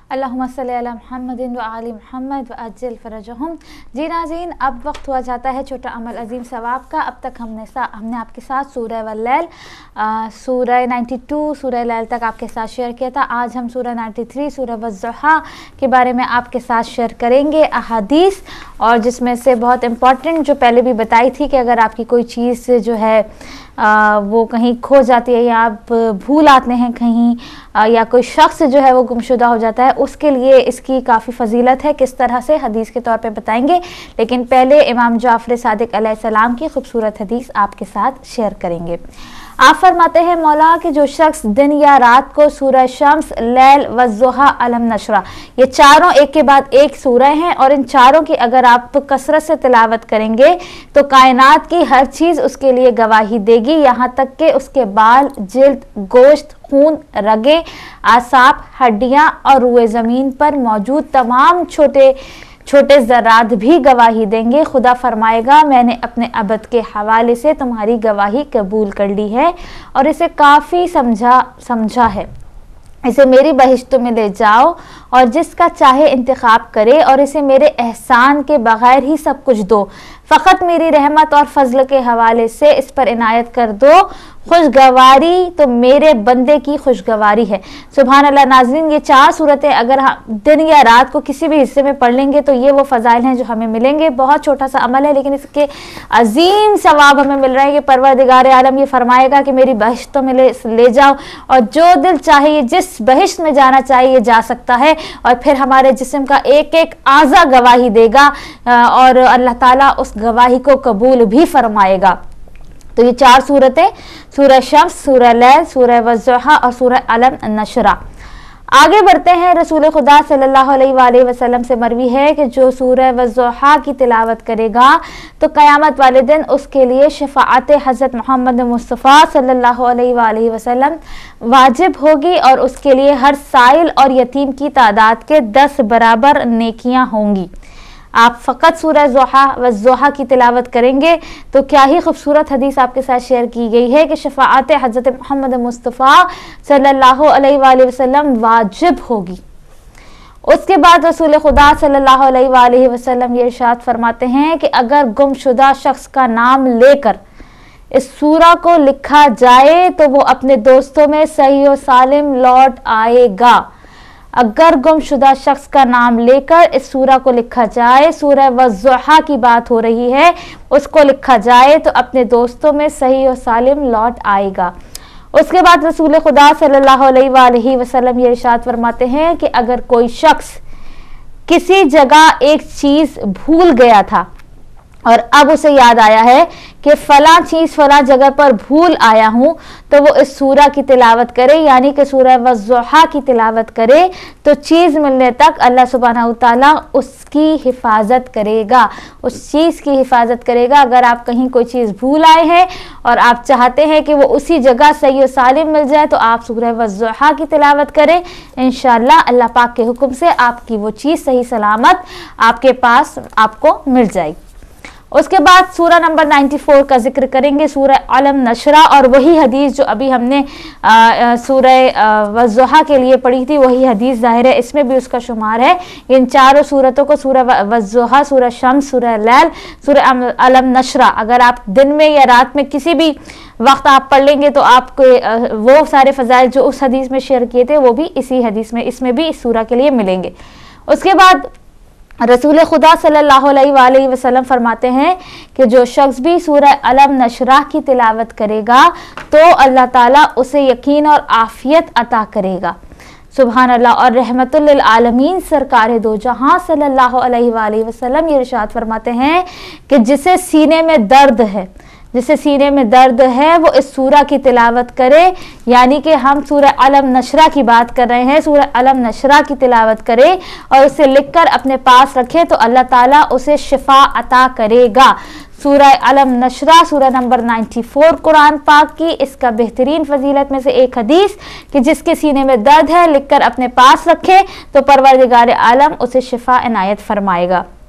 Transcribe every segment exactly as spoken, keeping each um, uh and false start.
अल्लाहुम्मा सल्ली अला मुहम्मदिन व आलि मुहम्मद व अज्जिल फरजहुम। जी नाज़रीन, अब वक्त हुआ जाता है छोटा अमल अजीम सवाब का। अब तक हमने सा हमने आपके साथ सूरह वल्लैल, सूरह बानवे, सूरह लैल तक आपके साथ शेयर किया था। आज हम सूरह तिरानवे, सूरह वज़्ज़ुहा के बारे में आपके साथ शेयर करेंगे अहादीस, और जिसमें से बहुत इम्पॉर्टेंट जो पहले भी बताई थी कि अगर आपकी कोई चीज़ जो है आ, वो कहीं खो जाती है या आप भूल आते हैं कहीं, आ, या कोई शख्स जो है वो गुमशुदा हो जाता है, उसके लिए इसकी काफ़ी फजीलत है। किस तरह से हदीस के तौर पे बताएंगे, लेकिन पहले इमाम जाफ़र सादिक अलैहिस्सलाम की खूबसूरत हदीस आपके साथ शेयर करेंगे। आप फरमाते हैं मौला कि जो शख्स दिन या रात को सूरह शम्स, लैल, वज़्ज़ुहा, अलम नशरा, ये चारों एक के बाद एक सूरह हैं, और इन चारों की अगर आप कसरत से तिलावत करेंगे तो कायनात की हर चीज़ उसके लिए गवाही देगी, यहाँ तक कि उसके बाल, जिल्द, गोश्त, खून, रगे, आसाब, हड्डियाँ और रुए ज़मीन पर मौजूद तमाम छोटे छोटे ज़रात भी गवाही देंगे। खुदा फरमाएगा, मैंने अपने अबद के हवाले से तुम्हारी गवाही कबूल कर ली है और इसे काफ़ी समझा समझा है। इसे मेरी बहिश्तों में ले जाओ और जिसका चाहे इंतखाब करे, और इसे मेरे एहसान के बगैर ही सब कुछ दो। फ़कत मेरी रहमत और फजल के हवाले से इस पर इनायत कर दो। खुशगवारी तो मेरे बंदे की खुशगवारी है। सुभान अल्लाह। नाज़रीन, ये चार सूरतें अगर हम दिन या रात को किसी भी हिस्से में पढ़ लेंगे तो ये वो फ़ज़ाइल हैं जो हमें मिलेंगे। बहुत छोटा सा अमल है, लेकिन इसके अजीम सवाब हमें मिल रहा है कि परवरदिगार आलम ये फरमाएगा कि मेरी बहिश्तों में ले, ले जाओ, और जो दिल चाहे जिस बहिश्त में जाना चाहिए जा सकता है, और फिर हमारे जिस्म का एक एक आज़ा गवाही देगा और अल्लाह ताला उस गवाही को कबूल भी फरमाएगा। तो ये चार सूरतें, सूरह शम्स, सूरह लैल, सूरह वज़्ज़ुहा और सूरह अलम नशरा। आगे बढ़ते हैं। रसूल खुदा सल्लल्लाहु अलैहि वसल्लम से मरवी है कि जो सूरह वज़्ज़ुहा की तिलावत करेगा तो क़यामत वाले दिन उसके लिए शफ़ाअत हज़रत मोहम्मद मुस्तफ़ा सल्लल्लाहु अलैहि वसल्लम वाजिब होगी, और उसके लिए हर साइल और यतीम की तादाद के दस बराबर नेकियां होंगी। आप फ़कत सूरह ज़ुहा वज़्ज़ुहा की तिलावत करेंगे तो क्या ही खूबसूरत हदीस आपके साथ शेयर की गई है कि शफ़ाअत हज़रत मोहम्मद मुस्तफ़ा सल्लल्लाहु अलैहि वसल्लम वाजिब होगी। उसके बाद रसूल खुदा सल्लल्लाहु अलैहि वसल्लम ये इरशाद फरमाते हैं कि अगर गुमशुदा शख्स का नाम लेकर इस सूरा को लिखा जाए तो वो अपने दोस्तों में सही और सालिम लौट आएगा। अगर गुमशुदा शख्स का नाम लेकर इस सूरा को लिखा जाए, सूरह वज़्ज़ुहा की बात हो रही है, उसको लिखा जाए तो अपने दोस्तों में सही और सालिम लौट आएगा। उसके बाद रसूल खुदा सल्लल्लाहु अलैहि वसल्लम ये इरशाद फरमाते हैं कि अगर कोई शख्स किसी जगह एक चीज़ भूल गया था और अब उसे याद आया है कि फला चीज़ फला जगह पर भूल आया हूँ, तो वो इस सूरा की तिलावत करे, यानी कि सूरह वज़्ज़ुहा की तिलावत करे, तो चीज़ मिलने तक अल्लाह सुब्हानहू तआला उसकी हिफाजत करेगा, उस चीज़ की हिफाजत करेगा। अगर आप कहीं कोई चीज़ भूल आए हैं और आप चाहते हैं कि वो उसी जगह सही और सालिम मिल जाए, तो आप सूरह वज़्ज़ुहा की तिलावत करें। इंशाअल्लाह अल्लाह पाक के हुक्म से आपकी वो चीज़ सही सलामत आपके पास आपको मिल जाएगी। उसके बाद सूरह नंबर चौरानवे का जिक्र करेंगे, सूरह अलम नशरा, और वही हदीस जो अभी हमने सूरह वज़्ज़ुहा के लिए पढ़ी थी, वही हदीस ज़ाहिर है इसमें भी उसका शुमार है। इन चारों सूरतों को, सूरह वज़्ज़ुहा, सूरह शम्स, सूरह लैल, सूरह अलम नशरा, अगर आप दिन में या रात में किसी भी वक्त आप पढ़ लेंगे तो आपको वो सारे फ़ज़ाइल जो उस हदीस में शेयर किए थे वो भी इसी हदीस में, इसमें भी इस सूरह के लिए मिलेंगे। उसके बाद रसूल खुदा सल्लल्लाहु अलैहि वसल्लम फरमाते हैं कि जो शख्स भी सूरह अलम नशरा की तिलावत करेगा तो अल्लाह ताला उसे यकीन और आफियत अता करेगा। सुभान अल्लाह। और रहमतुल लिल आलमीन सरकार दो जहां सल्लल्लाहु अलैहि वसल्लम ये इरशाद फरमाते हैं कि जिसे सीने में दर्द है जिसे सीने में दर्द है वो इस सूरा की तिलावत करे, यानी कि हम सूरह अलम नशरा की बात कर रहे हैं, सूरह अलम नशरा की तिलावत करे और उसे लिखकर अपने पास रखे तो अल्लाह ताला उसे शिफा अता करेगा। सूरह अलम नशरा, सूरह नंबर चौरानवे कुरान पाक की, इसका बेहतरीन फजीलत में से एक हदीस कि जिसके सीने में दर्द है लिखकर अपने पास रखे तो परवरदिगार आलम उसे शिफा इनायत फरमाएगा।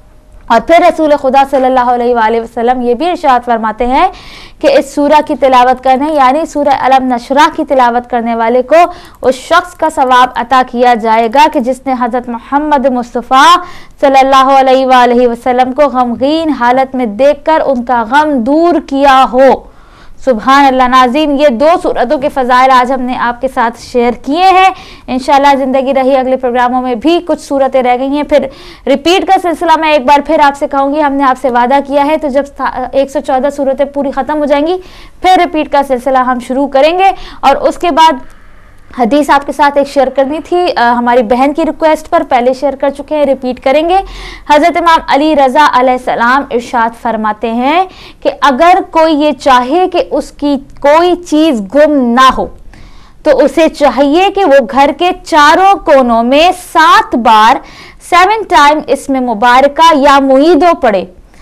اور پھر رسول خدا صلی اللہ علیہ وآلہ وسلم یہ بھی ارشاد فرماتے ہیں کہ اس سورہ کی تلاوت کرنے یعنی سورہ الم نشرح کی تلاوت کرنے والے کو اس شخص کا ثواب عطا کیا جائے گا کہ جس نے حضرت محمد مصطفیٰ صلی اللہ علیہ وآلہ وسلم کو غمگین حالت میں دیکھ کر ان کا غم دور کیا ہو۔ سبحان اللہ۔ ناظرین، یہ دو صورتوں کے فضائل آج ہم نے آپ کے ساتھ شیئر کیے ہیں۔ انشاءاللہ زندگی رہی اگلے پروگراموں میں بھی کچھ صورتیں رہ گئی ہیں، پھر ریپیٹ کا سلسلہ میں ایک بار پھر آپ سے کہوں گی، ہم نے آپ سے وعدہ کیا ہے تو جب ایک سو چودہ صورتیں پوری ختم ہو جائیں گی پھر ریپیٹ کا سلسلہ ہم شروع کریں گے، اور اس کے بعد حدیث آپ کے ساتھ ایک شیئر کرنی تھی ہماری بہن کی ریکویسٹ پر، پہلے شیئر کر چکے ہیں، ریپیٹ کریں گے۔ حضرت امام علی رضا علیہ السلام ارشاد فرماتے ہیں کہ اگر کوئی یہ چاہے کہ اس کی کوئی چیز گم نہ ہو تو اسے چاہیے کہ وہ گھر کے چاروں کونوں میں سات بار سیون ٹائم اسم مبارکہ یا معیدو پڑھے،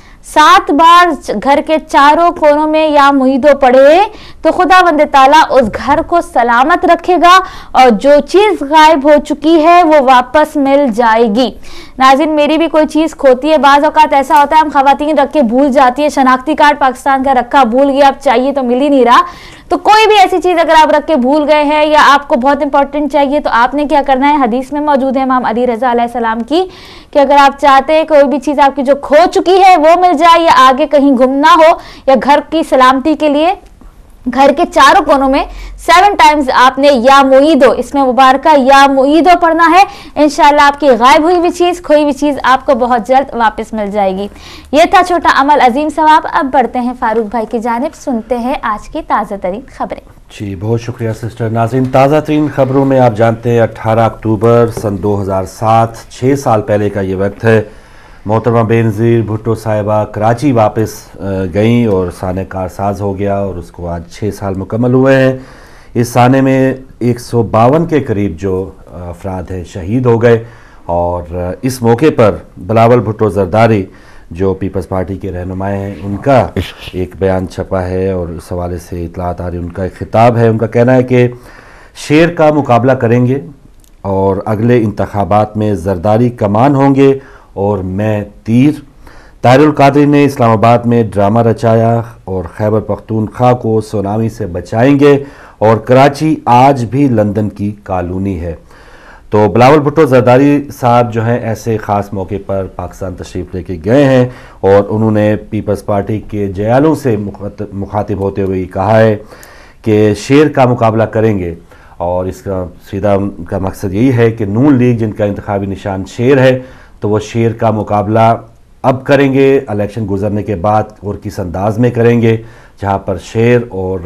سات بار گھر کے چاروں کونوں میں یا معیدو پڑھے تو خدا بند تعالیٰ اس گھر کو سلامت رکھے گا اور جو چیز غائب ہو چکی ہے وہ واپس مل جائے گی۔ ناظرین، میری بھی کوئی چیز کھوتی ہے، بعض اوقات ایسا ہوتا ہے ہم خواتین رکھ کے بھول جاتی ہے، شناختی کارڈ پاکستان کا رکھا بھول گیا، اب چاہیے تو مل ہی نہیں رہا، تو کوئی بھی ایسی چیز اگر آپ رکھ کے بھول گئے ہیں یا آپ کو بہت امپورٹنٹ چاہیے تو آپ نے کیا کرنا ہے، حدیث میں موجود ہے امام علی رضا علیہ السلام کی کہ اگر آپ چاہتے ہیں کوئی بھی چیز آپ کی جو کھو چکی ہے وہ مل جائے یا آگے کہیں گم نہ ہو یا گھر کی سلامتی کے لیے گھر کے چاروں کونوں میں سیون ٹائمز آپ نے یا معیدو اس میں مبارکہ یا معیدو پڑھنا ہے، انشاءاللہ آپ کی غائب ہوئی ہوئی چیز کھوئی ہوئی چیز آپ کو بہت جلد واپس مل جائے گی۔ یہ تھا چھوٹا عمل عظیم ثواب۔ اب بڑھتے ہیں فاروق بھائی کی جانب، سنتے ہیں آج کی تازہ ترین خبریں۔ جی بہت شکریہ سسٹر۔ ناظرین، تازہ ترین خبروں میں آپ جانتے ہیں اٹھارہ اکتوبر سن دو ہزار سات چھ سال پہلے کا یہ وقت ہے، محترمہ بینظیر بھٹو صاحبہ کراچی واپس گئیں اور سانح کارساز ہو گیا اور اس کو آج چھ سال مکمل ہوئے ہیں۔ اس سانحے میں ایک سو باون کے قریب جو افراد ہیں شہید ہو گئے، اور اس موقع پر بلاول بھٹو زرداری جو پیپلز پارٹی کے رہنمائے ہیں ان کا ایک بیان چھپا ہے اور اس حوالے سے اطلاعات آ رہی، ان کا ایک خطاب ہے۔ ان کا کہنا ہے کہ شیر کا مقابلہ کریں گے اور اگلے انتخابات میں زرداری کمان ہوں گے اور میں تیر۔ طاہر القادری نے اسلام آباد میں ڈرامہ رچایا اور خیبر پختونخوا کو سونامی سے بچائیں گے، اور کراچی آج بھی لندن کی کالونی ہے۔ تو بلاول بھٹو زرداری صاحب جو ہیں ایسے خاص موقع پر پاکستان تشریف لے کے گئے ہیں اور انہوں نے پیپلز پارٹی کے جیالوں سے مخاطب ہوتے ہوئے کہا ہے کہ شیر کا مقابلہ کریں گے، اور اس کا سیدھا ان کا مقصد یہی ہے کہ نون لیگ جن کا انتخابی نشان شیر ہے تو وہ شیر کا مقابلہ اب کریں گے، الیکشن گزرنے کے بعد اور کس انداز میں کریں گے، جہاں پر شیر اور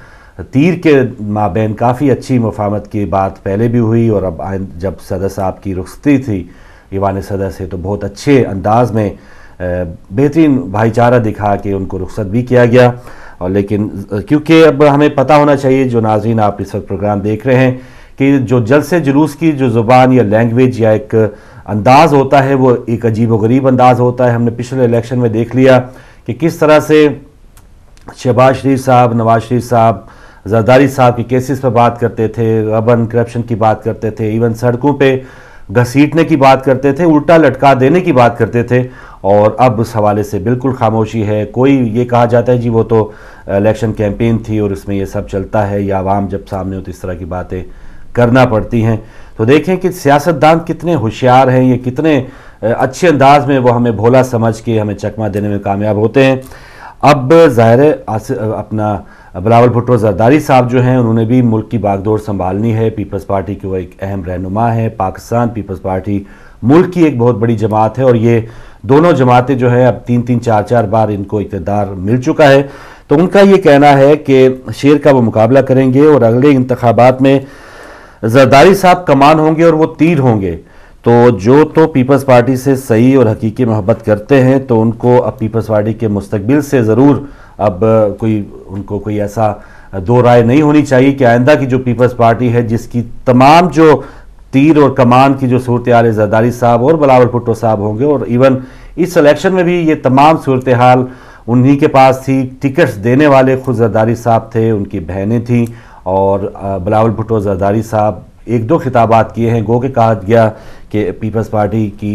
تیر کے مابین کافی اچھی مفاہمت کی بات پہلے بھی ہوئی، اور اب جب صدر صاحب کی رخصتی تھی ایوان صدر سے تو بہت اچھے انداز میں بہترین بھائی چارہ دکھا کے ان کو رخصت بھی کیا گیا۔ اور لیکن کیونکہ اب ہمیں پتہ ہونا چاہیے، جو ناظرین آپ اس وقت پروگرام دیکھ رہے ہیں، کہ جو جلسے جلوس کی جو زبان یا لینگویج یا ایک انداز ہوتا ہے وہ ایک عجیب و غریب انداز ہوتا ہے۔ ہم نے پچھلے الیکشن میں دیکھ لیا کہ کس طرح سے شہباز شریف صاحب، نواز شریف صاحب زرداری صاحب کی کیسز پہ بات کرتے تھے، ربن کرپشن کی بات کرتے تھے، ایون سڑکوں پہ گھسیٹنے کی بات کرتے تھے، الٹا لٹکا دینے کی بات کرتے تھے، اور اب اس حوالے سے بالکل خاموشی ہے۔ کوئی یہ کہا جاتا ہے جی وہ تو الیکشن کیمپین تھی اور اس میں یہ سب چلتا ہے، یا عوام جب سامنے ہو تو اس طرح کی باتیں کرنا پڑتی ہیں۔ تو دیکھیں کہ سیاستدان کتنے ہوشیار ہیں، یہ کتنے اچھے انداز میں وہ ہمیں بھولا سمجھ کے ہمیں چکمہ دینے میں کامیاب ہوتے ہیں۔ اب ظاہر ہے اپنا بلاول بھٹو زرداری صاحب جو ہیں انہوں نے بھی ملک کی باغ دوڑ سنبھالنی ہے، پیپلز پارٹی کے وہ ایک اہم رہنما ہے، پاکستان پیپلز پارٹی ملک کی ایک بہت بڑی جماعت ہے، اور یہ دونوں جماعتیں جو ہے اب تین تین چار چار بار ان کو اقتدار مل چکا ہے، تو ان کا یہ کہنا ہے کہ شیر کا وہ مقابلہ کریں گے اور اگلے انتخابات میں زرداری صاحب کمان ہوں گے اور وہ تیر ہوں گے۔ تو جو تو پیپلز پارٹی سے صحیح اور حقیقی محبت کرتے ہیں تو ان کو اب پیپلز پارٹی کے مستقبل سے ضرور اب کوئی ان کو کوئی ایسا دو رائے نہیں ہونی چاہیے کہ آئندہ کی جو پیپلز پارٹی ہے جس کی تمام جو تیر اور کمان کی جو صورتحال زرداری صاحب اور بلاول بھٹو صاحب ہوں گے، اور ایون اس الیکشن میں بھی یہ تمام صورتحال انہی کے پاس تھی، ٹکٹس دینے والے خود زرداری صاحب تھے، ان کی بہنیں تھیں، اور بلاول بھٹو زرداری صاحب ایک دو خطابات کیے ہیں، گو کہ کہا گیا کہ پیپلز پارٹی کی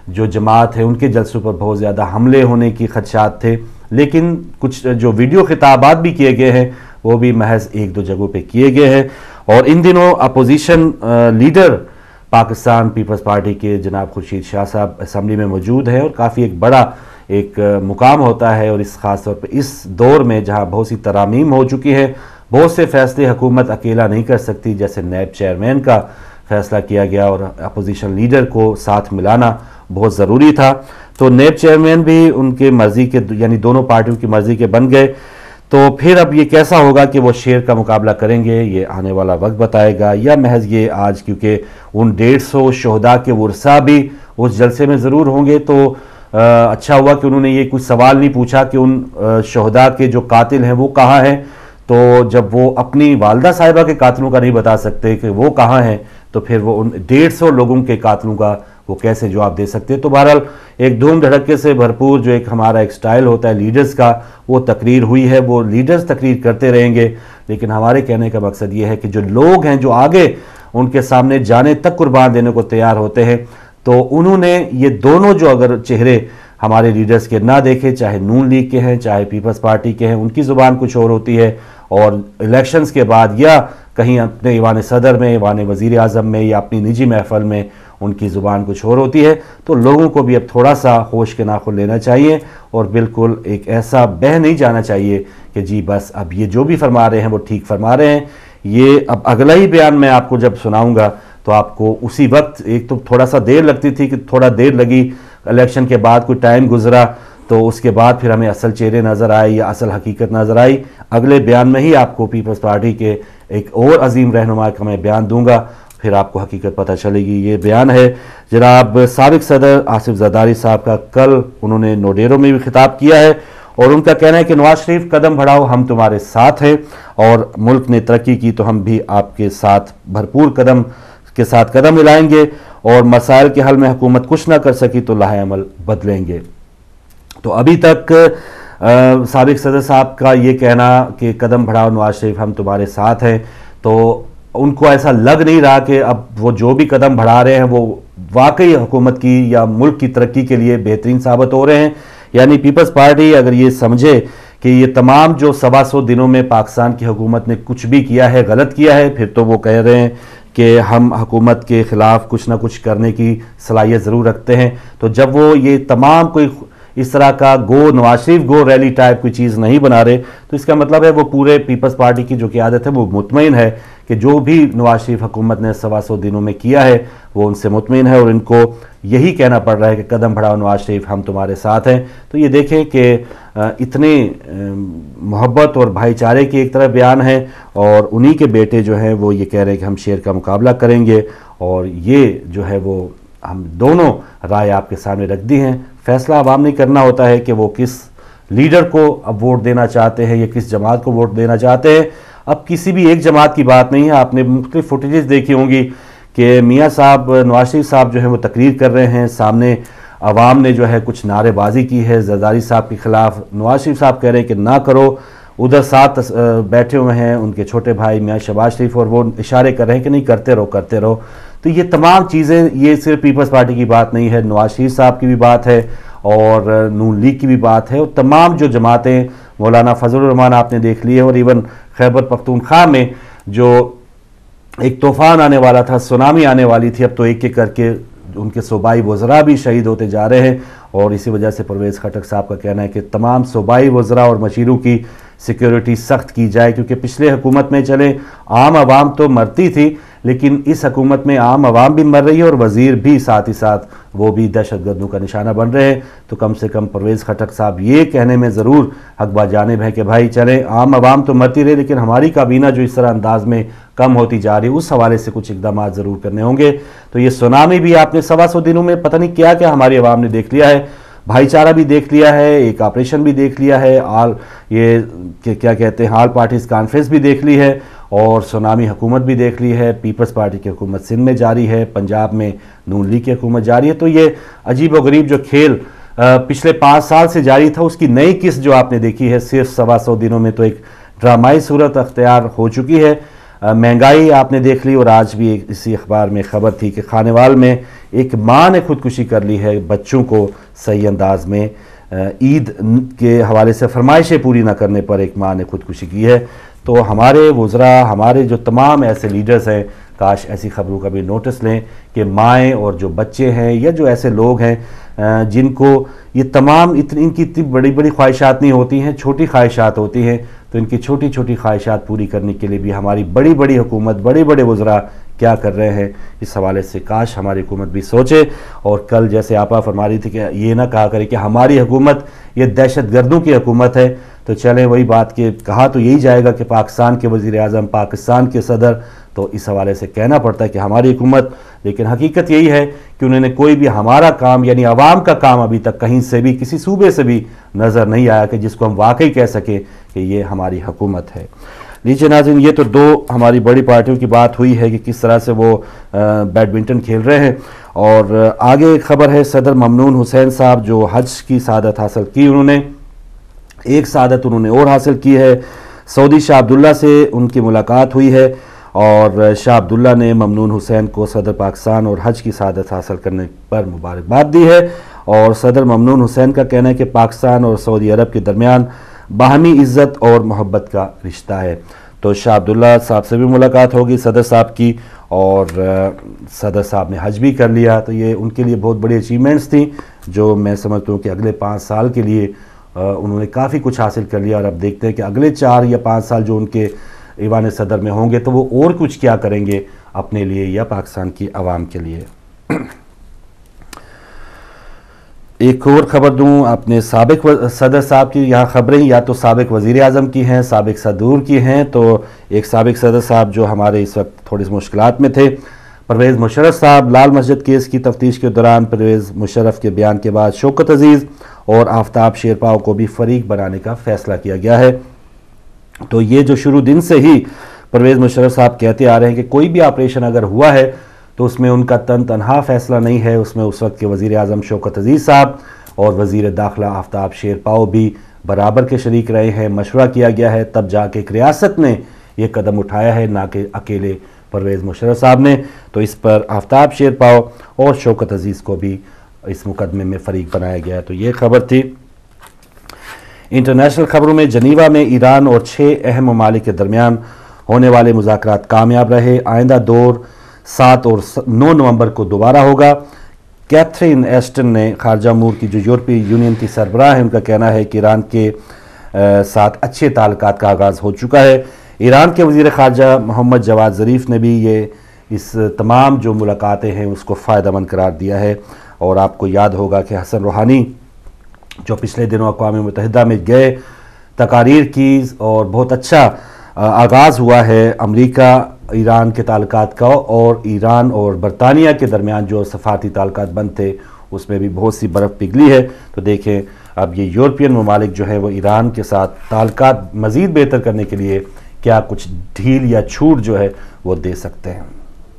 جو جماعت ہے ان کے جلسوں پر بہت زیادہ حملے ہونے کی خدشات تھے، لیکن کچھ جو ویڈیو خطابات بھی کیے گئے ہیں وہ بھی محض ایک دو جگہوں پہ کیے گئے ہیں۔ اور ان دنوں اپوزیشن لیڈر پاکستان پیپلز پارٹی کے جناب خورشید شاہ صاحب اسمبلی میں موجود ہیں، اور کافی ایک بڑا ایک مقام ہوتا ہے، اور اس خاص طور پہ اس دور میں جہاں بہت سی ترامیم ہو چکی ہیں، بہت سے فیصلے حکومت اکیلا نہیں کر سکتی، جیسے نیب چیئرمین کا فیصلہ کیا گیا اور اپوزیشن لیڈر کو ساتھ ملانا بہت ضروری تھا، تو نیب چیئرمین بھی ان کے مرضی کے یعنی دونوں پارٹیوں کی مرضی کے بن گئے۔ تو پھر اب یہ کیسا ہوگا کہ وہ شیر کا مقابلہ کریں گے، یہ آنے والا وقت بتائے گا، یا محض یہ آج کیونکہ ان ڈیڑھ سو شہداء کے ورثاء بھی اس جلسے میں ضرور ہوں گے، تو اچھا ہوا کہ انہوں نے یہ کچھ سوال نہیں پوچھا کہ ان شہداء کے جو قاتل ہیں وہ کہاں ہیں، تو جب وہ اپنی والدہ صاحبہ کے قاتلوں کا نہیں بتا سکتے کہ وہ کہاں ہیں، تو پھر وہ ان ڈیڑھ سو لوگوں کے قاتلوں کا وہ کیسے جواب دے سکتے۔ تو بہرحال ایک دھوم دھڑکے سے بھرپور جو ایک ہمارا ایک سٹائل ہوتا ہے لیڈرز کا، وہ تقریر ہوئی ہے، وہ لیڈرز تقریر کرتے رہیں گے، لیکن ہمارے کہنے کا مقصد یہ ہے کہ جو لوگ ہیں جو آگے ان کے سامنے جانے تک قربان دینے کو تیار ہوتے ہیں، تو انہوں نے یہ دونوں جو اگر چہرے ہمارے لیڈرز کے نہ دیکھے، چاہے نون لیگ کے ہیں چاہے پیپلز پارٹی کے ہیں، ان کی زبان کچھ اور ہوتی ہے، اور الیکشنز کے بعد یا کہیں اپنے ایوان صدر میں، ایوان وزیر اعظم میں، یا اپنی نجی محفل میں ان کی زبان کچھ اور ہوتی ہے، تو لوگوں کو بھی اب تھوڑا سا ہوش کے ناخن لینا چاہیے، اور بالکل ایک ایسا بہہ نہیں جانا چاہیے کہ جی بس اب یہ جو بھی فرما رہے ہیں وہ ٹھیک فرما رہے ہیں۔ یہ اب اگلا ہی بیان میں آپ کو جب سناؤں گا تو آپ کو اسی وقت، ایک تو تھوڑا سا دیر لگتی تھی کہ تھوڑا دیر لگی، الیکشن کے بعد کوئی ٹائم گزرا، تو اس کے بعد پھر ہمیں اصل چہرے نظر آئے یا اصل حقیقت نظر آئی۔ اگلے بیان میں ہی آپ کو پیپلز پارٹی کے ایک اور عظیم رہنما کا میں بیان دوں گا، پھر آپ کو حقیقت پتہ چلے گی۔ یہ بیان ہے جناب سابق صدر آصف زرداری صاحب کا، کل انہوں نے نوڈیرو میں بھی خطاب کیا ہے، اور ان کا کہنا ہے کہ نواز شریف قدم بڑھاؤ ہم تمہارے ساتھ ہیں، اور ملک نے ترقی کی تو ہم بھی آپ کے ساتھ بھرپور قدم کے ساتھ قدم ملائیں گے، اور مسائل کے حل میں حکومت کچھ نہ کر سکی تو لاہ عمل بدلیں گے۔ تو ابھی تک سابق صدر صاحب کا یہ کہنا کہ قدم بڑھاؤ نواز شریف ہم تمہارے ساتھ ہیں، تو ان کو ایسا لگ نہیں رہا کہ اب وہ جو بھی قدم بڑھا رہے ہیں وہ واقعی حکومت کی یا ملک کی ترقی کے لیے بہترین ثابت ہو رہے ہیں۔ یعنی پیپلز پارٹی اگر یہ سمجھے کہ یہ تمام جو سوا سو دنوں میں پاکستان کی حکومت نے کچھ بھی کیا ہے غلط کیا ہے، پھر تو وہ کہہ رہے ہیں کہ ہم حکومت کے خلاف کچھ نہ کچھ کرنے کی صلاحیت ضرور رکھتے ہیں۔ تو جب وہ یہ تمام کوئی اس طرح کا گو نواز شریف گو ریلی ٹائپ کوئی چیز نہیں بنا رہے، تو اس کا مطلب ہے وہ پورے پیپلز پارٹی کی جو قیادت ہے وہ مطمئن ہے کہ جو بھی نواز شریف حکومت نے سوا سو دنوں میں کیا ہے وہ ان سے مطمئن ہے، اور ان کو یہی کہنا پڑ رہا ہے کہ قدم بڑھاؤ نواز شریف ہم تمہارے ساتھ ہیں۔ تو یہ دیکھیں کہ اتنے محبت اور بھائی چارے کی ایک طرف بیان ہے، اور انہی کے بیٹے جو ہیں وہ یہ کہہ رہے ہیں کہ ہم شیر کا مقابلہ کریں گے، اور یہ جو ہے وہ ہم دونوں رائے آپ کے سامنے رکھ دی ہیں۔ فیصلہ عوام نے کرنا ہوتا ہے کہ وہ کس لیڈر کو اب ووٹ دینا چاہتے ہیں یا کس جماعت کو ووٹ دینا چاہتے ہیں۔ اب کسی بھی ایک جماعت کی بات نہیں ہے، آپ نے مختلف فوٹیجز دیکھی ہوں گی کہ میاں صاحب نواز شریف صاحب جو ہیں وہ تقریر کر رہے ہیں، سامنے عوام نے جو ہے کچھ نعرے بازی کی ہے زرداری صاحب کے خلاف، نواز شریف صاحب کہہ رہے ہیں کہ نہ کرو، ادھر ساتھ بیٹھے ہوئے ہیں ان کے چھوٹے بھائی میاں شہباز شریف، اور وہ اشارے کر رہے ہیں کہ نہیں کرتے رہو کرتے رہو۔ تو یہ تمام چیزیں، یہ صرف پیپلز پارٹی کی بات نہیں ہے، نواز شریف صاحب کی بھی بات ہے اور نون لیگ کی بھی بات ہے، اور تمام جو جماعتیں، مولانا فضل الرحمان آپ نے دیکھ لی ہے، اور ایون خیبر پختونخوا میں جو ایک طوفان آنے والا تھا، سونامی آنے والی تھی، اب تو ایک ایک کر کے ان کے صوبائی وزراء بھی شہید ہوتے جا رہے ہیں، اور اسی وجہ سے پرویز خٹک صاحب کا کہنا ہے کہ تمام صوبائی وزراء اور مشیروں کی سیکیورٹی سخت کی جائے، کیونکہ پچھلے حکومت میں چلے عام عوام تو مرتی تھی، لیکن اس حکومت میں عام عوام بھی مر رہی ہے اور وزیر بھی ساتھ ہی ساتھ وہ بھی دہشت گردوں کا نشانہ بن رہے ہیں۔ تو کم سے کم پرویز خٹک صاحب یہ کہنے میں ضرور حق با جانب ہے کہ بھائی چلیں، عام عوام تو مرتی رہے لیکن ہماری کابینہ جو اس طرح انداز میں کم ہوتی جا رہی ہے، اس حوالے سے کچھ اقدامات ضرور کرنے ہوں گے۔ تو یہ سونامی بھی آپ نے سوا سو دنوں میں پتہ نہیں کیا کیا ہماری عوام نے دیکھ لیا ہے، بھائی چارہ بھی دیکھ لیا ہے، ایک آپریشن بھی دیکھ لیا ہے، آل یہ کیا کہتے ہیں آل پارٹیز کانفرنس بھی دیکھ لی ہے، اور سونامی حکومت بھی دیکھ لی ہے، پیپلز پارٹی کی حکومت سندھ میں جاری ہے، پنجاب میں نون لیگ کی حکومت جاری ہے۔ تو یہ عجیب و غریب جو کھیل پچھلے پانچ سال سے جاری تھا، اس کی نئی قسط جو آپ نے دیکھی ہے صرف سوا سو دنوں میں تو ایک ڈرامائی صورت اختیار ہو چکی ہے۔ महंगाई आपने देख ली, और आज भी एक इसी अखबार में खबर थी कि खानेवाल में एक माँ ने खुदकुशी कर ली है बच्चों को सही अंदाज में ईद के हवाले से फरमाइशें पूरी ना करने पर एक माँ ने खुदकुशी की है। तो हमारे वज़रा, हमारे जो तमाम ऐसे लीडर्स हैं, काश ऐसी खबरों का भी नोटिस लें कि माएँ और जो बच्चे हैं या जो ऐसे लोग हैं जिनको ये तमाम इतनी इनकी इतनी बड़ी बड़ी ख्वाहिशात नहीं होती हैं, छोटी ख्वाहिशात होती हैं, तो इनकी छोटी छोटी ख्वाहिशात पूरी करने के लिए भी हमारी बड़ी बड़ी हुकूमत, बड़े बड़े वज़रा क्या कर रहे हैं, इस हवाले से काश हमारी हुकूमत भी सोचे। और कल जैसे आपा फरमा रही थी कि ये ना कहा करे कि हमारी हुकूमत ये दहशत गर्दों की हुकूमत है, तो चलें वही बात के कहा तो यही जाएगा कि पाकिस्तान के वज़ीर आज़म, पाकिस्तान के सदर, तो इस हवाले से कहना पड़ता है कि हमारी हुकूमत, लेकिन हकीकत यही है कि उन्होंने कोई भी हमारा काम यानी आवाम का काम अभी तक कहीं से भी, किसी सूबे से भी नज़र नहीं आया कि जिसको हम वाकई कह सकें कि ये हमारी हुकूमत है। लीजिए नाज़रीन, ये तो दो हमारी बड़ी पार्टियों की बात हुई है कि किस तरह से वो बैडमिंटन खेल रहे हैं। और आगे खबर है सदर ममनून हुसैन साहब जो हज की सआदत हासिल की, उन्होंने एक सआदत उन्होंने और हासिल की है। सऊदी शाह अब्दुल्ला से उनकी मुलाकात हुई है और शाह अब्दुल्ला ने ममनून हुसैन को सदर पाकिस्तान और हज की सआदत हासिल करने पर मुबारकबाद दी है। और सदर ममनून हुसैन का कहना है कि पाकिस्तान और सऊदी अरब के दरमियान बाहमी इज़्ज़त और मोहब्बत का रिश्ता है। तो शाह अब्दुल्ला साहब से भी मुलाकात होगी सदर साहब की, और सदर साहब ने हज भी कर लिया, तो ये उनके लिए बहुत बड़ी अचीवमेंट्स थी जो मैं समझता हूँ कि अगले पाँच साल के लिए उन्होंने काफ़ी कुछ हासिल कर लिया। और अब देखते हैं कि अगले चार या पाँच साल जो उनके ईवान सदर में होंगे तो वो और कुछ क्या करेंगे अपने लिए या पाकिस्तान की आवाम के लिए। एक और ख़बर दूं, अपने साबिक सदर साहब की यहाँ खबरें या तो साबिक वज़ीर आज़म की हैं, साबिक सदूर की हैं। तो एक साबिक सदर साहब जो हमारे इस वक्त थोड़ी सी मुश्किलात में थे, परवेज़ मुशर्रफ साहब, लाल मस्जिद केस की तफ्तीश के दौरान परवेज़ मुशर्रफ के बयान के बाद शौकत अजीज़ और आफ्ताब शेरपाव को भी फरीक बनाने का फ़ैसला किया गया है। तो ये जो शुरू दिन से ही परवेज़ मुशर्रफ साहब कहते आ रहे हैं कि कोई भी ऑपरेशन अगर हुआ है तो उसमें उनका तन तनहा फ़ैसला नहीं है, उसमें उस वक्त के वज़ीर आज़म शौकत अजीज़ साहब और वज़ीर दाखिला आफ्ताब शेरपाव भी बराबर के शरीक रहे हैं। मशवरा किया गया है तब जाके एक रियासत ने यह कदम उठाया है, ना कि अकेले परवेज़ मुशर्रफ साहब ने। तो इस पर आफ्ताब शेरपाव और शौकत अजीज़ को भी इस मुकदमे में फ़रीक बनाया गया है। तो ये खबर थी। इंटरनेशनल खबरों में जनीवा में ईरान और छः अहम ममालिक के दरमियान होने वाले मुज़ाकरात कामयाब रहे। आइंदा दौर सात और नौ नवंबर को दोबारा होगा। कैथरीन एस्टन ने खारजा अमूर की जो यूरोपीय यूनियन की सरबराह है, उनका कहना है कि ईरान के साथ अच्छे ताल्लुकात का आगाज़ हो चुका है। ईरान के वज़ीर ख़ारजा मोहम्मद जवाद ज़रीफ़ ने भी ये इस तमाम जो मुलाकातें हैं उसको फ़ायदेमंद करार दिया है। और आपको याद होगा कि हसन रूहानी जो पिछले दिनों अक़वाम मुत्तहिदा में गए, तकारीर की और बहुत अच्छा आगाज़ हुआ है अमरीका ईरान के ताल्लुकात का, और ईरान और बरतानिया के दरमियान जो सफ़ारती ताल्लुकात बंद थे उसमें भी बहुत सी बर्फ़ पिघली है। तो देखें अब ये यूरोपियन ममालिक जो है वो ईरान के साथ ताल्लुकात मज़ीद बेहतर करने के लिए क्या कुछ ढील या छूट जो है वो दे सकते हैं।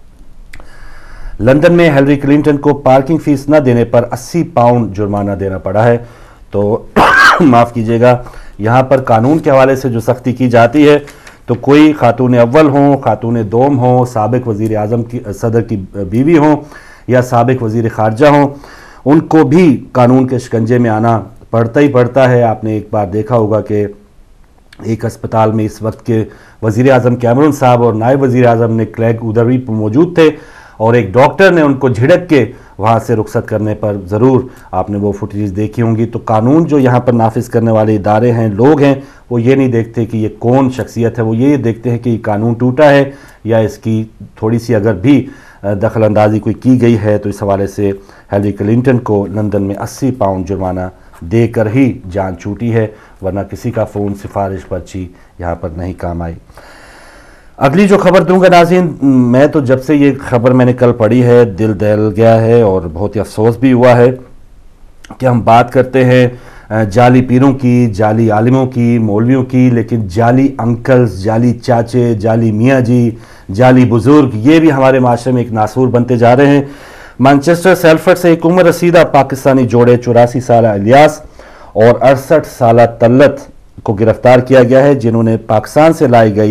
लंदन में हिलरी क्लिंटन को पार्किंग फ़ीस न देने पर अस्सी पाउंड जुर्माना देना पड़ा है। तो माफ़ कीजिएगा, यहाँ पर कानून के हवाले से जो सख्ती की जाती है तो कोई खातून अव्वल हों, खातून दोम हों, साबिक वज़ीर आज़म की सदर की बीवी हों या साबिक वज़ीर ख़ारजा हों, उनको भी कानून के शिकंजे में आना पड़ता ही पड़ता है। आपने एक बार देखा होगा कि एक अस्पताल में इस वक्त के वज़ीर आज़म कैमरून साहब और नायब वज़ीर आज़म ने क्लैग उधर भी मौजूद थे और एक डॉक्टर ने उनको झिड़क के वहाँ से रुखसत करने पर, ज़रूर आपने वो फुटेज देखी होंगी। तो कानून जो यहाँ पर नाफिज करने वाले इदारे हैं, लोग हैं, वो ये नहीं देखते कि ये कौन शख्सियत है, वो ये देखते हैं कि कानून टूटा है या इसकी थोड़ी सी अगर भी दखल अंदाजी कोई की गई है। तो इस हवाले से हिलरी क्लिंटन को लंदन में अस्सी पाउंड जुर्माना देकर ही जान छूटी है, वरना किसी का फ़ोन, सिफारिश, पर्ची यहाँ पर नहीं काम आई। अगली जो खबर दूंगा नाज़रीन, मैं तो जब से ये खबर मैंने कल पढ़ी है दिल दहल गया है और बहुत ही अफसोस भी हुआ है कि हम बात करते हैं जाली पीरों की, जाली आलिमों की, मौलवियों की, लेकिन जाली अंकल्स, जाली चाचे, जाली मियाँ जी, जाली बुज़ुर्ग, ये भी हमारे माशरे में एक नासूर बनते जा रहे हैं। मैनचेस्टर सेल्फर्ड से एक उम्र रसीदा पाकिस्तानी जोड़े चौरासी साल इलियास और अड़सठ साल तल्लत को गिरफ्तार किया गया है, जिन्होंने पाकिस्तान से लाई गई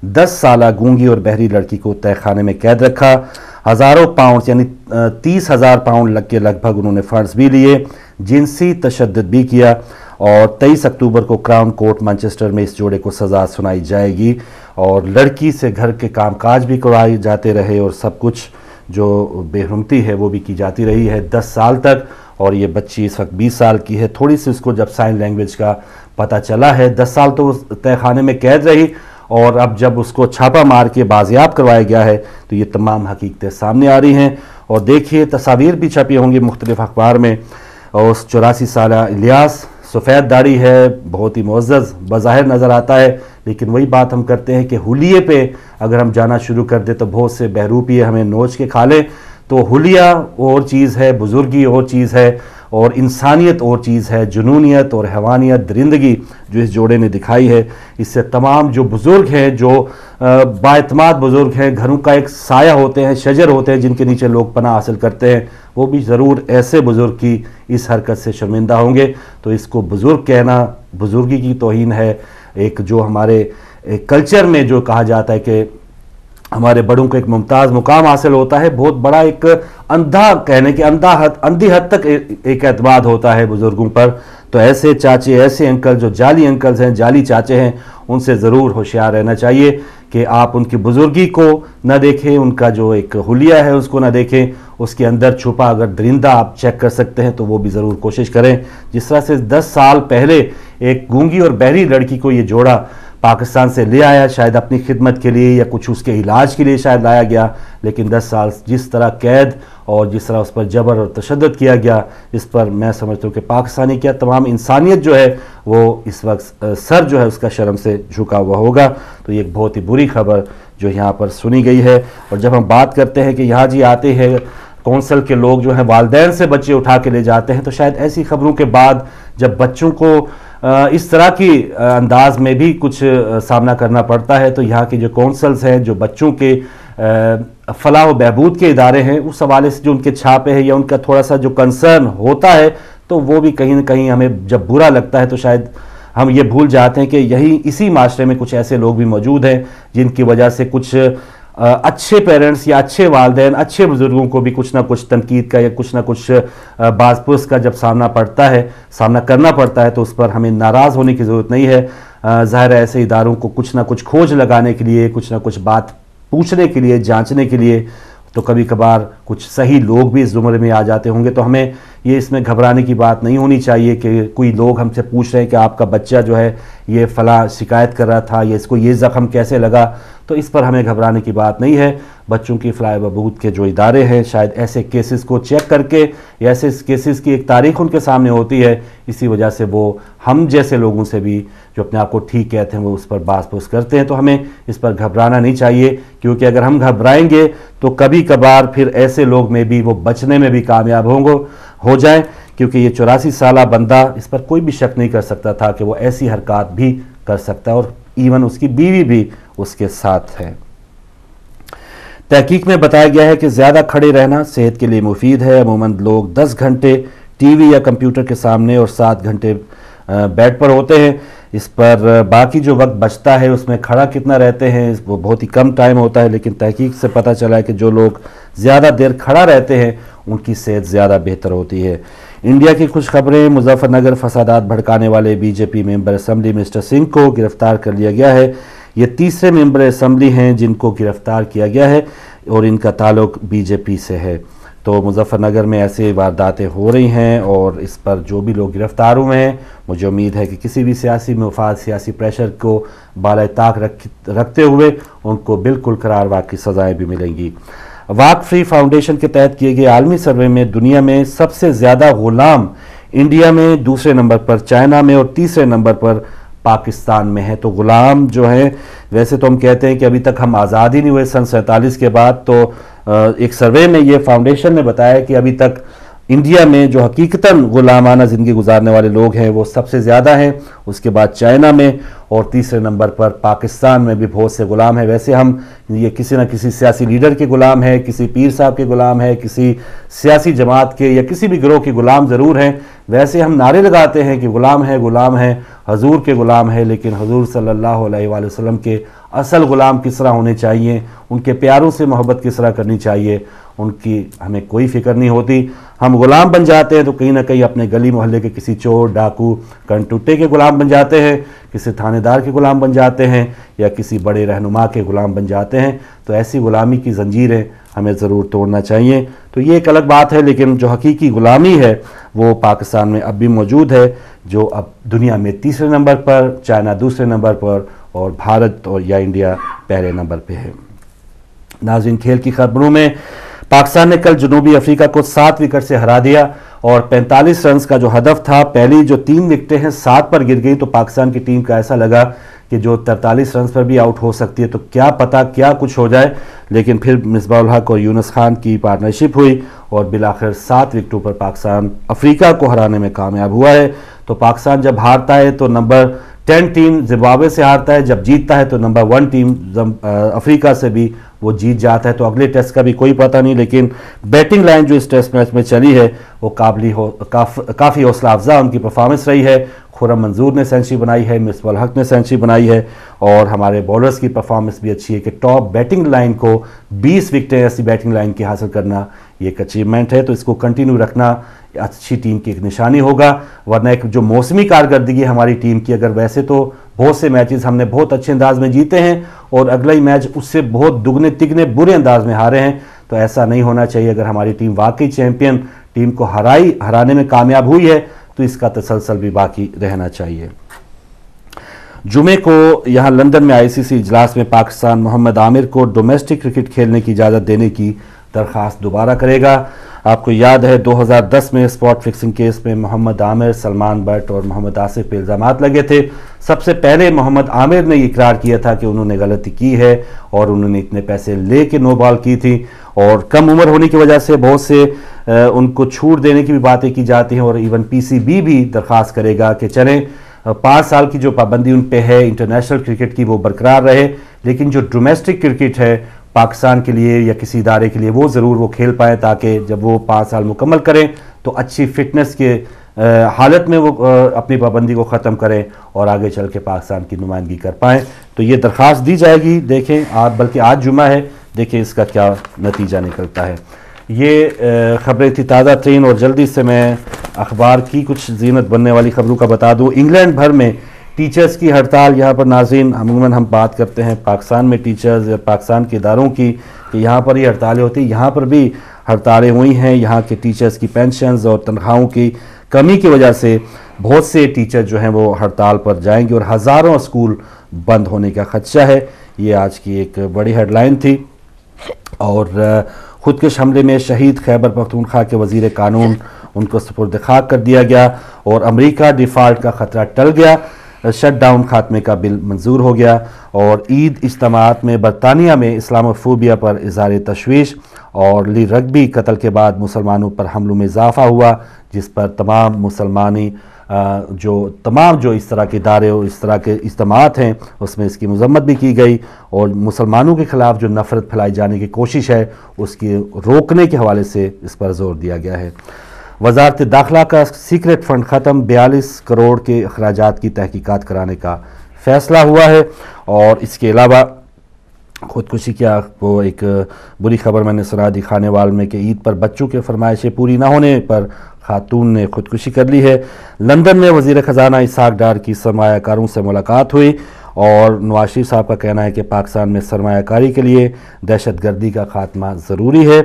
दस साल गूंगी और बहरी लड़की को तहखाने में कैद रखा। हज़ारों पाउंड यानी तीस हज़ार पाउंड लग के लगभग उन्होंने फंड्स भी लिए, जिनसी तशद्दुद भी किया और तेईस अक्टूबर को क्राउन कोर्ट मैनचेस्टर में इस जोड़े को सज़ा सुनाई जाएगी और लड़की से घर के कामकाज भी करवाए जाते रहे और सब कुछ जो बेहरमती है वो भी की जाती रही है दस साल तक। और ये बच्ची इस वक्त बीस साल की है। थोड़ी सी उसको जब साइन लैंग्वेज का पता चला है, दस साल तो तहखाने में कैद रही और अब जब उसको छापा मार के बाजियाब करवाया गया है तो ये तमाम हकीकतें सामने आ रही हैं। और देखिए तस्वीर भी छपी होंगी मुख्तलिफ अखबार में, और उस चौरासी साल इलियास, सफ़ेद दाढ़ी है, बहुत ही मुअज़्ज़ज़ बज़ाहिर नज़र आता है, लेकिन वही बात हम करते हैं कि हुलिये पे अगर हम जाना शुरू कर दें तो बहुत से बहरूपिये हमें नोच के खा लें। तो हुलिया और चीज़ है, बुज़ुर्गी और चीज़ है, और इंसानियत और चीज़ है। जुनूनियत और हैवानियत, दरिंदगी जो इस जोड़े ने दिखाई है, इससे तमाम जो बुज़ुर्ग हैं, जो बाएतमाद बुज़ुर्ग हैं, घरों का एक साया होते हैं, शजर होते हैं जिनके नीचे लोग पनाह हासिल करते हैं, वो भी ज़रूर ऐसे बुज़ुर्ग की इस हरकत से शर्मिंदा होंगे। तो इसको बुज़ुर्ग कहना बुज़ुर्गी की तौहीन है। एक जो हमारे एक कल्चर में जो कहा जाता है कि हमारे बड़ों को एक मुमताज़ मुकाम हासिल होता है, बहुत बड़ा एक अंधा कहने के अंधा हद अंधी हद तक एक एतमाद होता है बुज़ुर्गों पर। तो ऐसे चाचे, ऐसे अंकल जो जाली अंकल्स हैं, जाली चाचे हैं, उनसे ज़रूर होशियार रहना चाहिए कि आप उनकी बुज़ुर्गी को न देखें, उनका जो एक हुलिया है उसको न देखें, उसके अंदर छुपा अगर दरिंदा आप चेक कर सकते हैं तो वो भी ज़रूर कोशिश करें। जिस तरह से दस साल पहले एक गूंगी और बहरी लड़की को ये जोड़ा पाकिस्तान से ले आया, शायद अपनी खिदमत के लिए या कुछ उसके इलाज के लिए शायद लाया गया, लेकिन दस साल जिस तरह कैद और जिस तरह उस पर जबर और तशद्दुद किया गया, इस पर मैं समझता हूँ कि पाकिस्तानी क्या तमाम इंसानियत जो है वो इस वक्त सर जो है उसका शर्म से झुका हुआ होगा। तो ये एक बहुत ही बुरी खबर जो यहाँ पर सुनी गई है। और जब हम बात करते हैं कि यहाँ जी आते हैं कौंसल के लोग जो हैं वालिदैन से बच्चे उठा के ले जाते हैं, तो शायद ऐसी खबरों के बाद जब बच्चों को इस तरह की अंदाज में भी कुछ सामना करना पड़ता है, तो यहाँ के जो कौंसल्स हैं, जो बच्चों के फलाह व बहबूद के इदारे हैं, उस हवाले से जो उनके छापे हैं या उनका थोड़ा सा जो कंसर्न होता है, तो वो भी कहीं ना कहीं हमें जब बुरा लगता है तो शायद हम ये भूल जाते हैं कि यही इसी माशरे में कुछ ऐसे लोग भी मौजूद हैं जिनकी वजह से कुछ अच्छे पेरेंट्स या अच्छे वालिदैन, अच्छे बुज़ुर्गों को भी कुछ ना कुछ तनकीद का या कुछ ना कुछ बाज़पुस का जब सामना पड़ता है सामना करना पड़ता है तो उस पर हमें नाराज़ होने की ज़रूरत नहीं है। ज़ाहिर है ऐसे इदारों को कुछ ना कुछ खोज लगाने के लिए, कुछ ना कुछ बात पूछने के लिए, जांचने के लिए, तो कभी कभार कुछ सही लोग भी इस ज़ुमरे में आ जाते होंगे। तो हमें ये इसमें घबराने की बात नहीं होनी चाहिए कि कोई लोग हमसे पूछ रहे हैं कि आपका बच्चा जो है ये फ़लाँ शिकायत कर रहा था या इसको ये ज़ख्म कैसे लगा, तो इस पर हमें घबराने की बात नहीं है। बच्चों की फलाह बहबूद के जो इदारे हैं शायद ऐसे केसेस को चेक करके या ऐसे केसेस की एक तारीख उनके सामने होती है, इसी वजह से वो हम जैसे लोगों से भी जो अपने आप को ठीक कहते हैं वो उस पर बास-पूस करते हैं। तो हमें इस पर घबराना नहीं चाहिए, क्योंकि अगर हम घबराएंगे तो कभी कभार फिर ऐसे लोग में भी वो बचने में भी कामयाब होंगे हो जाए, क्योंकि ये चौरासी साल बंदा, इस पर कोई भी शक नहीं कर सकता था कि वो ऐसी हरकत भी कर सकता है, और इवन उसकी बीवी भी उसके साथ है। तहकीक में बताया गया है कि ज़्यादा खड़े रहना सेहत के लिए मुफीद है। अमूमन लोग दस घंटे टीवी या कंप्यूटर के सामने और सात घंटे बेड पर होते हैं। इस पर बाकी जो वक्त बचता है उसमें खड़ा कितना रहते हैं, वो बहुत ही कम टाइम होता है, लेकिन तहकीक से पता चला है कि जो लोग ज़्यादा देर खड़ा रहते हैं उनकी सेहत ज़्यादा बेहतर होती है। इंडिया की कुछ खबरें। मुजफ्फरनगर फसादात भड़काने वाले BJP member assembly mister Singh को गिरफ्तार कर लिया गया है। ये तीसरे मेंबर असम्बली हैं जिनको गिरफ्तार किया गया है और इनका ताल्लुक बीजेपी से है। तो मुजफ्फरनगर में ऐसे वारदातें हो रही हैं और इस पर जो भी लोग गिरफ्तार हुए हैं, मुझे उम्मीद है कि किसी भी सियासी मफाद, सियासी प्रेशर को बाला ताक रख, रखते हुए उनको बिल्कुल करार वाक़ की सज़ाएँ भी मिलेंगी। वाक फ्री फाउंडेशन के तहत किए गए आलमी सर्वे में दुनिया में सबसे ज़्यादा ग़ुलाम इंडिया में, दूसरे नंबर पर चाइना में और तीसरे नंबर पर पाकिस्तान में है। तो ग़ुलाम जो है, वैसे तो हम कहते हैं कि अभी तक हम आज़ाद ही नहीं हुए सन सैंतालीस के बाद, तो एक सर्वे में ये फाउंडेशन ने बताया कि अभी तक इंडिया में जो हकीकतन ग़ुलामाना ज़िंदगी गुजारने वाले लोग हैं वो सबसे ज़्यादा हैं, उसके बाद चाइना में और तीसरे नंबर पर पाकिस्तान में भी बहुत से ग़ुलाम हैं। वैसे हम ये किसी न किसी सियासी लीडर के ग़ुलाम है, किसी पीर साहब के ग़ुलाम है, किसी सियासी जमात के या किसी भी गिरोह के ग़ुलाम ज़रूर हैं। वैसे हम नारे लगाते हैं कि ग़ुलाम है ग़ुलाम है, हजूर के ग़ुलाम है, लेकिन हजूर सल्लल्लाहु अलैहि वसल्लम के اصل غلام کس طرح ہونے چاہیے، ان کے پیاروں سے محبت کس طرح کرنی چاہیے، ان کی ہمیں کوئی فکر نہیں ہوتی۔ ہم غلام بن جاتے ہیں تو کہیں نہ کہیں اپنے گلی محلے کے کسی چور، ڈاکو، کنٹوٹے کے غلام بن جاتے ہیں، کسی تھانے دار کے غلام بن جاتے ہیں، یا کسی بڑے رہنما کے غلام بن جاتے ہیں۔ تو ایسی غلامی کی زنجیریں ہمیں ضرور توڑنا چاہیے۔ تو یہ ایک الگ بات ہے، لیکن جو حقیقی غلامی ہے وہ پاکستان میں اب بھی موجود ہے، جو اب دنیا میں تیسرے نمبر پر، چائنا دوسرے نمبر پر، اور بھارت اور یا انڈیا پہلے نمبر پہ ہے۔ ناظرین، کھیل کی خبروں میں پاکستان نے کل جنوبی افریقہ کو سات وکٹ سے ہرا دیا، اور پینتالیس رنز کا جو ہدف تھا، پہلی جو تین وکٹیں ہیں سات پر گر گئی، تو پاکستان کی ٹیم کا ایسا لگا کہ جو ترتالیس رنز پر بھی آؤٹ ہو سکتی ہے، تو کیا پتہ کیا کچھ ہو جائے۔ لیکن پھر مصباح الحق اور یونس خان کی پارٹنرشپ ہوئی، اور بالآخر سات وکٹوں پر پاکستان افریقہ کو ہرانے میں کامیاب ہوا ہے۔ تو پاکستان جب ہارتا ہے تو نمبر ٹین ٹیم زمبابوے سے ہارتا ہے، جب جیتتا ہے تو نمبر ون ٹیم افریقہ سے بھی وہ جیت جاتا ہے۔ تو اگلے ٹیسٹ کا بھی کوئی پتہ نہیں، لیکن بیٹنگ لائن جو اس ٹیسٹ میچ میں چلی ہے وہ قابلی ہو کاف, کافی حوصلہ افزا ان کی پرفارمنس رہی ہے۔ خرم منظور نے سینچری بنائی ہے، مصباح الحق نے سینچری بنائی ہے، اور ہمارے بولرز کی پرفارمنس بھی اچھی ہے کہ ٹاپ بیٹنگ لائن کو بیس وکٹیں ایسی بیٹنگ لائن کی حاصل کرنا یہ ایک اچیومنٹ ہے۔ تو اس کو کنٹینیو رکھنا اچھی ٹیم کی ایک نشانی ہوگا، ورنہ ایک جو موسمی کارکردگی ہماری ٹیم کی، اگر ویسے تو بہت سے میچز ہم نے بہت اچھے انداز میں جیتے ہیں اور اگلا ہی میچ اس سے بہت دگنے تگنے برے انداز میں ہارے ہیں، تو ایسا نہیں ہونا چاہیے۔ اگر ہماری ٹیم واقعی چیمپئن ٹیم کو ہرائی ہرانے میں کامیاب ہوئی ہے تو اس کا تسلسل بھی باقی رہنا چاہیے۔ جمعے کو یہاں لندن میں آئی سی سی اجلاس میں پاکستان محمد عامر کو ڈومیسٹک کرکٹ کھیلنے کی اجازت دینے کی درخواست دوبارہ کرے گا۔ آپ کو یاد ہے دو ہزار دس میں اسپاٹ فکسنگ کیس میں محمد عامر، سلمان بٹ اور محمد آصف پہ الزامات لگے تھے۔ سب سے پہلے محمد عامر نے یہ اقرار کیا تھا کہ انہوں نے غلطی کی ہے اور انہوں نے اتنے پیسے لے کے نو بال کی تھی، اور کم عمر ہونے کی وجہ سے بہت سے ان کو چھوٹ دینے کی بھی باتیں کی جاتی ہیں، اور ایون پی سی بی بھی درخواست کرے گا کہ چلیں پانچ سال کی جو پابندی ان پہ ہے انٹرنیشنل کرکٹ کی وہ برقرار رہے، لیکن جو ڈومیسٹک کرکٹ ہے پاکستان کے لیے یا کسی ادارے کے لیے وہ ضرور وہ کھیل پائیں، تاکہ جب وہ پانچ سال مکمل کریں تو اچھی فٹنس کے حالت میں وہ اپنی پابندی کو ختم کریں اور آگے چل کے پاکستان کی نمائندگی کر پائیں۔ تو یہ درخواست دی جائے گی، دیکھیں آج بلکہ آج جمعہ ہے، دیکھیں اس کا کیا نتیجہ نکلتا ہے۔ یہ خبریں تھی تازہ ترین، اور جلدی سے میں اخبار کی کچھ زینت بننے والی خبروں کا بتا دوں۔ انگلینڈ بھر میں ٹیچرز کی ہڑتال، یہاں پر ناظرین عموماً ہم بات کرتے ہیں پاکستان میں ٹیچرز یا پاکستان کے اداروں کی کہ یہاں پر یہ ہڑتالیں ہوتی ہیں، یہاں پر بھی ہڑتالیں ہوئی ہیں۔ یہاں کے ٹیچرز کی پینشنز اور تنخواہوں کی کمی کی وجہ سے بہت سے ٹیچر جو ہیں وہ ہڑتال پر جائیں گے، اور ہزاروں اسکول بند ہونے کا خدشہ ہے۔ یہ آج کی ایک بڑی ہیڈ لائن تھی۔ اور خودکش حملے میں شہید خیبر پختونخوا کے وزیر قانون ان کو سپرد خاک کر دیا گیا، اور امریکہ ڈیفالٹ کا خطرہ ٹل گیا، شٹ ڈاؤن خاتمے کا بل منظور ہو گیا، اور عید اجتماعات میں برطانیہ میں اسلام فوبیا پر اظہار تشویش، اور لی رگبی قتل کے بعد مسلمانوں پر حملوں میں اضافہ ہوا، جس پر تمام مسلمانی جو تمام جو اس طرح کے ادارے اور اس طرح کے اجتماعات ہیں اس میں اس کی مذمت بھی کی گئی، اور مسلمانوں کے خلاف جو نفرت پھیلائی جانے کی کوشش ہے اس کی روکنے کے حوالے سے اس پر زور دیا گیا ہے۔ وزارت داخلہ کا سیکرٹ فنڈ ختم، بیالیس کروڑ کے اخراجات کی تحقیقات کرانے کا فیصلہ ہوا ہے۔ اور اس کے علاوہ خودکشی کیا وہ ایک بری خبر میں نے سنا دی خانے وال میں کہ عید پر بچوں کے فرمائشیں پوری نہ ہونے پر خاتون نے خودکشی کر لی ہے۔ لندن میں وزیر خزانہ اسحاق ڈار کی سرمایہ کاروں سے ملاقات ہوئی، اور نواز شریف صاحب کا کہنا ہے کہ پاکستان میں سرمایہ کاری کے لیے دہشت گردی کا خاتمہ ضروری ہے۔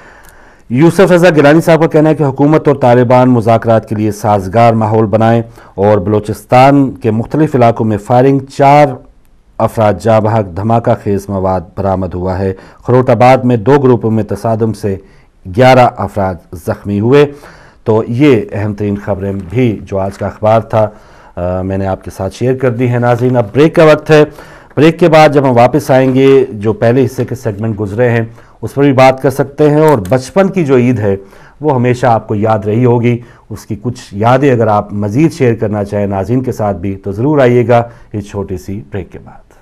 یوسف رضا گیلانی صاحب کا کہنا ہے کہ حکومت اور طالبان مذاکرات کے لیے سازگار ماحول بنائیں، اور بلوچستان کے مختلف علاقوں میں فائرنگ، چار افراد جاں بحق، دھماکہ خیز مواد برآمد ہوا ہے۔ خروٹ آباد میں دو گروپوں میں تصادم سے گیارہ افراد زخمی ہوئے۔ تو یہ اہم ترین خبریں بھی جو آج کا اخبار تھا میں نے آپ کے ساتھ شیئر کر دی ہیں۔ ناظرین اب بریک کا وقت ہے، بریک کے بعد جب ہم واپس آئیں گے جو پہلے حصے کے سیگمنٹ گزرے ہیں اس پر بھی بات کر سکتے ہیں، اور بچپن کی جو عید ہے وہ ہمیشہ آپ کو یاد رہی ہوگی، اس کی کچھ یادیں اگر آپ مزید شیئر کرنا چاہیں ناظرین کے ساتھ بھی تو ضرور آئیے گا اس چھوٹی سی بریک کے بعد۔